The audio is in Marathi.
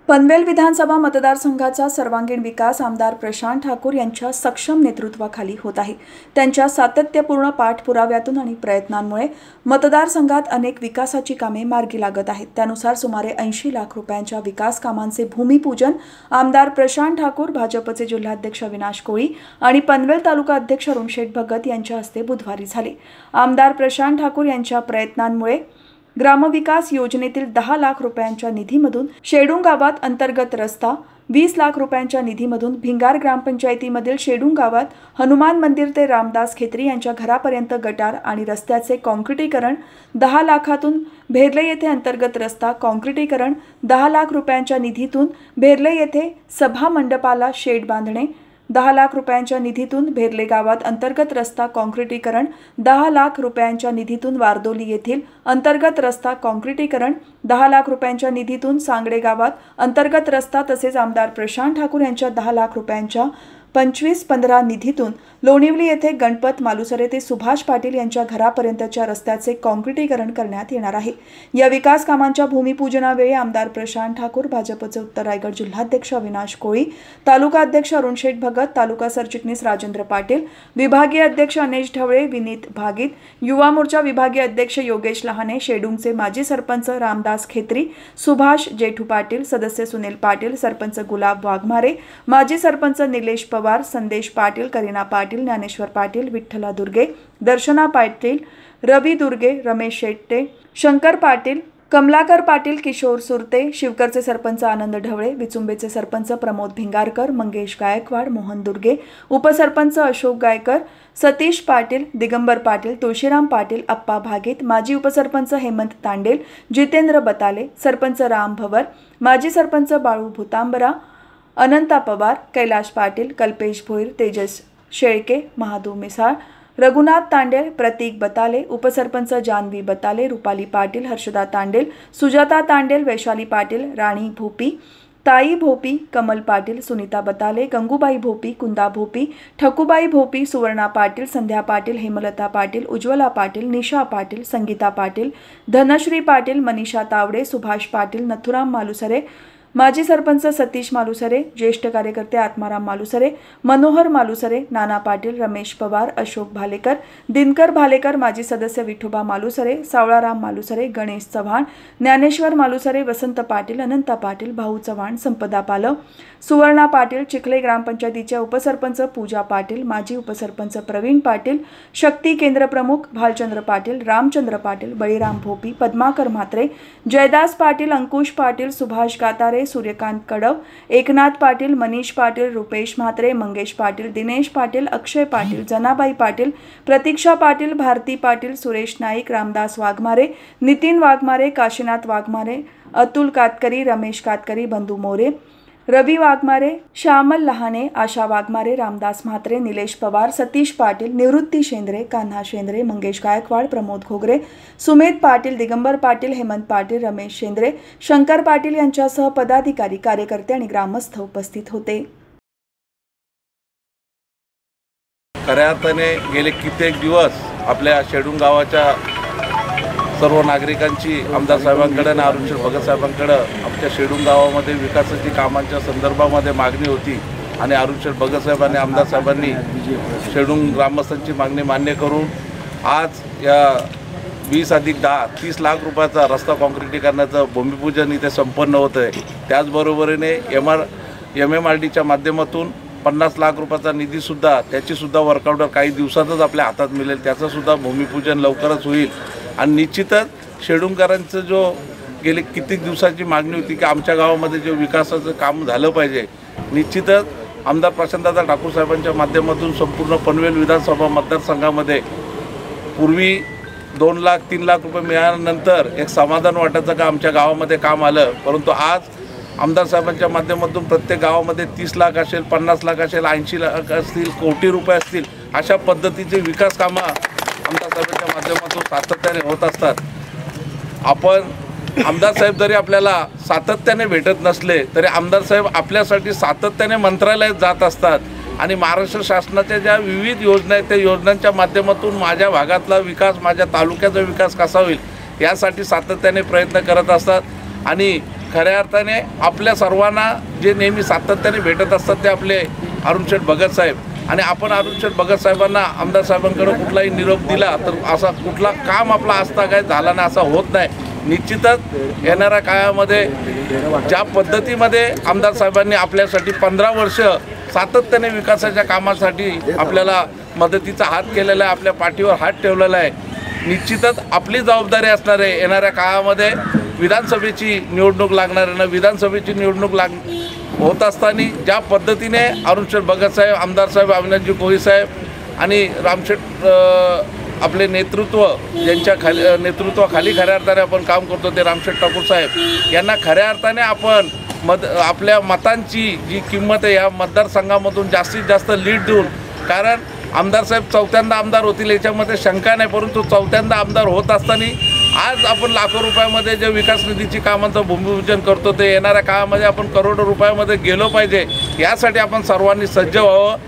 पनवेल विधानसभा मतदारसंघाचा सर्वांगीण विकास आमदार प्रशांत ठाकूर यांच्या सक्षम नेतृत्वाखाली होत आहे। त्यांच्या सातत्यपूर्ण पाठपुराव्यातून आणि प्रयत्नांमुळे मतदारसंघात अनेक विकासाची कामे मार्गी लागत आहेत। त्यानुसार सुमारे 80 लाख रुपयांच्या विकास कामांचे भूमिपूजन आमदार प्रशांत ठाकूर, भाजपचे जिल्हाध्यक्ष अविनाश कोळी आणि पनवेल तालुका अध्यक्ष अरुण शेठ भगत यांच्या हस्ते बुधवारी झाले। आमदार प्रशांत ठाकूर यांच्या प्रयत्नांमुळे ग्रामविकास योजनेतील 10 लाख रुपयांच्या निधीमधून शेडूंग गावात अंतर्गत रस्ता, 20 लाख रुपयांच्या निधीमधून भिंगार ग्रामपंचायतीमधील शेडूंग गावात हनुमान मंदिर ते रामदास खेत्री यांच्या घरापर्यंत गटार आणि रस्त्याचे कॉन्क्रिटीकरण, 10 लाखातून भेरले येथे अंतर्गत रस्ता कॉन्क्रिटीकरण, 10 लाख रुपयांच्या निधीतून भेरले येथे सभा मंडपाला शेड बांधणे, 10 लाख रुपयांच्या निधीतून भेरले गावात अंतर्गत रस्ता कॉन्क्रिटीकरण, 10 लाख रुपयांच्या निधीतून वारदोली येथील अंतर्गत रस्ता कॉन्क्रिटीकरण, 10 लाख रुपयांच्या निधीतून सांगडे गावात अंतर्गत रस्ता तसेच आमदार प्रशांत ठाकूर यांच्या 10 लाख रुपयांच्या 25-15 निधीतून लोणिवली येथे गणपत मालुसरे ते सुभाष पाटील यांच्या घरापर्यंतच्या रस्त्याचे कॉन्क्रिटीकरण करण्यात येणार आहे। या विकास कामांच्या भूमिपूजनावेळी आमदार प्रशांत ठाकूर, भाजपचे उत्तर रायगड जिल्हाध्यक्ष अविनाश कोळी, तालुका अध्यक्ष अरुण शेठ भगत, तालुका सरचिटणीस राजेंद्र पाटील, विभागीय अध्यक्ष अनेश ढवळे, विनीत भागीत, युवा मोर्चा विभागीय अध्यक्ष योगेश लहाने, शेडूंगचे माजी सरपंच रामदास खेत्री, सुभाष जेठू पाटील, सदस्य सुनील पाटील, सरपंच गुलाब वाघमारे, माजी सरपंच निलेश पवार, संदेश पाटील, करीना पाटील, ज्ञानेश्वर पाटील, विठ्ठला दुर्गे, दर्शना पाटील, रवी दुर्गे, रमेश शेट्टे, शंकर पाटील, कमलाकर पाटील, किशोर सुरते, शिवकरचे सरपंच आनंद ढवळे, विचुंबेचे सरपंच प्रमोद भिंगारकर, मंगेश गायकवाड, मोहन दुर्गे, उपसरपंच अशोक गायकर, सतीश पाटील, दिगंबर पाटील, तुळशीराम पाटील, अप्पा भागीत, माजी उपसरपंच हेमंत तांडेल, जितेंद्र बताले, सरपंच राम भवर, माजी सरपंच बाळू भूतांबरा, अनंता पवार, कैलाश पाटील, कल्पेश भोईर, तेजस शेळके, महादू मिसाळ, रघुनाथ तांडेल, प्रतीक बताले, उपसरपंच जानवी बताले, रुपाली पाटील, हर्षदा तांडेल, सुजाता तांडेल, वैशाली पाटील, राणी भोपी, ताई भोपी, कमल पाटील, सुनीता बताले, गंगूबाई भोपी, कुंदा भोपी, ठकूबाई भोपी, सुवर्णा पाटील, संध्या पाटील, हेमलता पाटील, उज्ज्वला पाटील, निशा पाटील, संगीता पाटील, धनश्री पाटील, मनीषा तावडे, सुभाष पाटील, नथुराम मालुसरे, माजी सरपंच सतीश मालुसरे, ज्येष्ठ कार्यकर्ते आत्माराम मालुसरे, मनोहर मालुसरे, नाना पाटील, रमेश पवार, अशोक भालेकर, दिनकर भालेकर, माजी सदस्य विठोबा मालुसरे, सावळाराम मालुसरे, गणेश चव्हाण, ज्ञानेश्वर मालुसरे, वसंत पाटील, अनंता पाटील, भाऊ चव्हाण, संपदा पालव, सुवर्णा पाटील, चिखले ग्रामपंचायतीच्या उपसरपंच पूजा पाटील, माजी उपसरपंच प्रवीण पाटील, शक्ती केंद्र प्रमुख भालचंद्र पाटील, रामचंद्र पाटील, बळीराम भोपी, पद्माकर म्हात्रे, जयदास पाटील, अंकुश पाटील, सुभाष गातारे, सूर्यकांत कडव, एकनाथ पाटील, मनीष पाटील, रुपेश म्हात्रे, मंगेश पाटील, दिनेश पाटील, अक्षय पाटील, जनाबाई पाटील, प्रतीक्षा पाटील, भारती पाटील, सुरेश नाईक, रामदास वाघमारे, नितीन वाघमारे, काशीनाथ वाघमारे, अतुल कातकरी, रमेश कातकरी, बंधू मोरे, रवी वाघमारे, श्यामल लहाने, आशा वाघमारे, रामदास म्हात्रे, निलेश पवार, सतीश पाटील, निवृत्ती शेंद्रे, कान्हा शेंद्रे, मंगेश गायकवाड, प्रमोद घोगरे, सुमेध पाटील, दिगंबर पाटील, हेमंत पाटील, रमेश शेंद्रे, शंकर पाटील यांच्यासह पदाधिकारी, कार्यकर्ते आणि ग्रामस्थ उपस्थित होते। खऱ्या अर्थाने गेले कित्येक दिवस आपल्या शेडूंग गावाच्या सर्व नागरिकांची आमदार साहेबांकडे आणि अरुण शेठ भगत साहेबांकडे आमच्या शेडूंग गावामध्ये विकासाची कामांच्या संदर्भामध्ये मागणी होती आणि अरुण शेठ भगत साहेब आणि आमदार साहेबांनी शेडूंग ग्रामस्थांची मागणी मान्य करून आज या 20+10 30 लाख रुपयाचा रस्ता कॉन्क्रिटीकरणाचं भूमिपूजन इथे संपन्न होतं आहे। त्याचबरोबरीने MMRDच्या माध्यमातून 50 लाख रुपयाचा निधीसुद्धा त्याचीसुद्धा वर्कआउट काही दिवसातच आपल्या हातात मिळेल, त्याचंसुद्धा भूमिपूजन लवकरच होईल। आणि निश्चितच शेडूंगकरांचं जो गेले कित्येक दिवसाची मागणी होती की आमच्या गावामध्ये जे विकासाचं काम झालं पाहिजे, निश्चितच आमदार प्रशांतदादा ठाकूर साहेबांच्या माध्यमातून संपूर्ण पनवेल विधानसभा मतदारसंघामध्ये पूर्वी 2 लाख 3 लाख रुपये मिळाल्यानंतर एक समाधान वाटायचं का आमच्या गावामध्ये काम आलं, परंतु आज आमदार साहेबांच्या माध्यमातून प्रत्येक गावामध्ये 30 लाख असेल, 50 लाख असेल, 80 लाख असतील, कोटी रुपये असतील, अशा पद्धतीचे विकास कामं आमदार साहेबांच्या माध्यमातून सातत्याने होत असतात। आपण आमदार साहेब जरी आपल्याला सातत्याने भेटत नसले तरी आमदार साहेब आपल्यासाठी सातत्याने मंत्रालयात जात असतात आणि महाराष्ट्र शासनाच्या ज्या विविध योजना आहेत त्या योजनांच्या माध्यमातून माझ्या भागातला विकास, माझ्या तालुक्याचा विकास कसा होईल यासाठी सातत्याने प्रयत्न करत असतात। आणि खऱ्या अर्थाने आपल्या सर्वांना जे नेहमी सातत्याने भेटत असतात ते आपले अरुण शेठ भगत साहेब, आणि आपण अरुण शेठ भगत साहेबांना आमदार साहेबांकडे कुठलाही निरोप दिला तर असा कुठला काम आपला आजता काय झाला नाही असा होत नाही. निश्चितच येणाऱ्या काळामध्ये ज्या पद्धतीमध्ये आमदार साहेबांनी आपल्यासाठी 15 वर्ष सातत्याने विकासाच्या कामासाठी आपल्याला मदतीचा हात केलेला आहे, आपल्या पाठीवर हात ठेवलेला आहे, निश्चितच आपली जबाबदारी असणार आहे. येणाऱ्या काळामध्ये विधानसभेची निवडणूक लागणार आहे ना, विधानसभेची निवडणूक होत असताना ज्या पद्धतीने अरुण शेठ भगत साहेब, आमदार साहेब अविनाशजी कोळी साहेब आणि रामशेठ आपले नेतृत्व ज्यांच्या नेतृत्वाखाली खऱ्या अर्थाने आपण काम करतो ते रामशेठ ठाकूर साहेब यांना खऱ्या अर्थाने आपण आपल्या मतांची जी किंमत आहे या मतदारसंघामधून जास्तीत जास्त लीड देऊन, कारण आमदार साहेब चौथ्यांदा आमदार होतील याच्यामध्ये शंका नाही, परंतु चौथ्यांदा आमदार होत असताना आज आपण लाखो रुपयामध्ये जे विकास निधीची कामांचं भूमिपूजन करतो ते येणाऱ्या काळामध्ये आपण करोडो रुपयामध्ये गेलो पाहिजे, यासाठी आपण सर्वांनी सज्ज व्हावं.